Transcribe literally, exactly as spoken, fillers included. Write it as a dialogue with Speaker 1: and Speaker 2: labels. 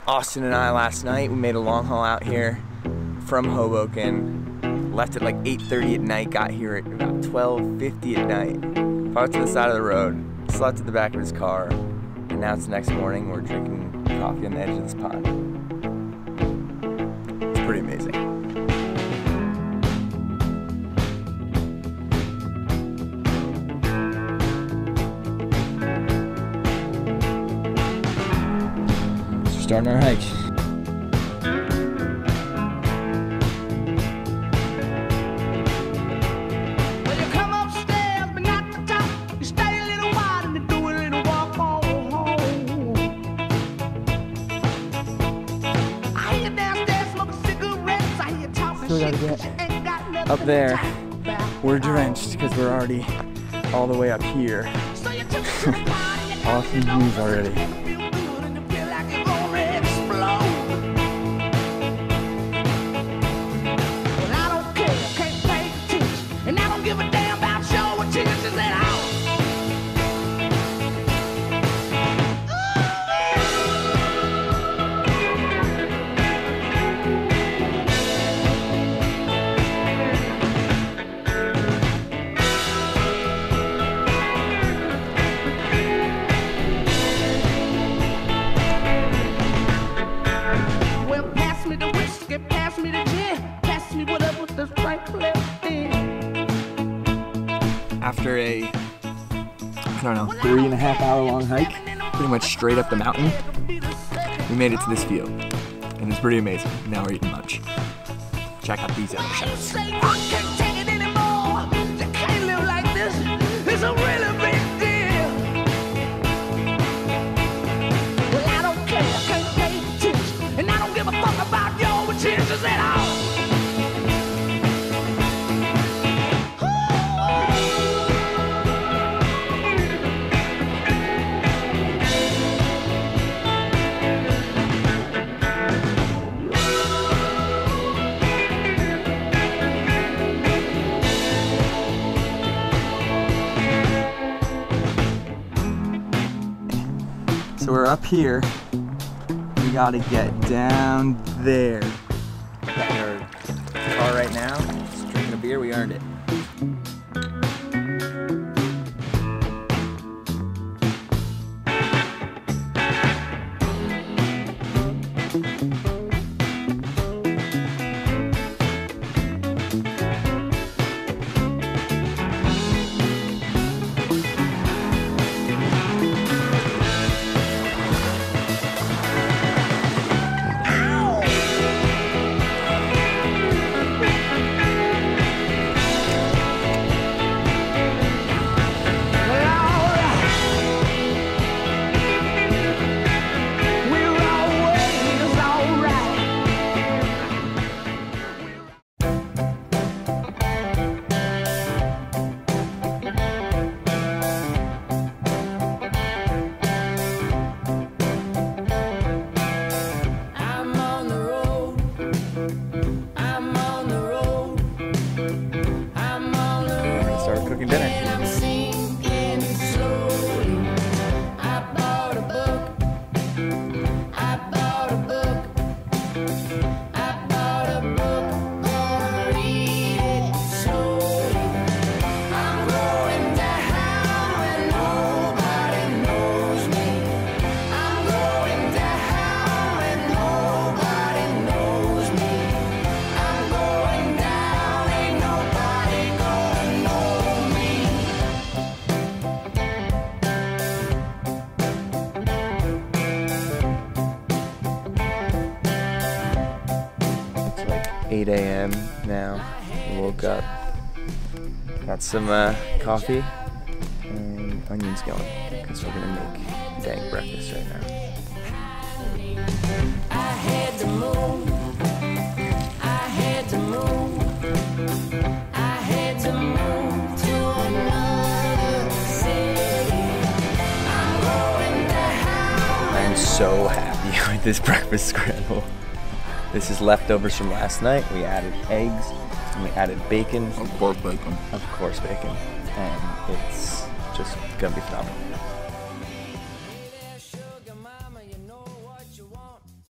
Speaker 1: Austin and I last night, we made a long haul out here from Hoboken. Left at like eight thirty at night, got here at about twelve fifty at night. Parked to the side of the road, slept at the back of his car, and now it's the next morning, we're drinking coffee on the edge of this pond. It's pretty amazing. Starting our hike.
Speaker 2: Well, you come upstairs, but not the top. You stay a little while and you do a little walk home. I hear you downstairs smoking cigarettes. I hear you talking
Speaker 1: Still gotta
Speaker 2: shit,
Speaker 1: get
Speaker 2: 'cause you ain't got nothing
Speaker 1: up there.
Speaker 2: to talk about.
Speaker 1: We're drenched because we're already all the way up here.
Speaker 2: So you took it to the party, you
Speaker 1: Awesome views already. After a, I don't know, three and a half hour long hike, pretty much straight up the mountain, we made it to this view. And it's pretty amazing. Now we're eating lunch. Check out these other shots. So we're up here, we gotta get down there. Got in our car right now, just drinking a beer, we earned it. Cooking dinner. eight A M now. We woke up, got some uh, coffee and onions going because we're gonna make dang breakfast right now.
Speaker 3: I had to move. I had to move. I had to move to another city. I'm going down.
Speaker 1: I'm so happy with this breakfast scramble. This is leftovers from last night. We added eggs and we added bacon.
Speaker 4: Of course bacon.
Speaker 1: Of course bacon. And it's just gonna be phenomenal.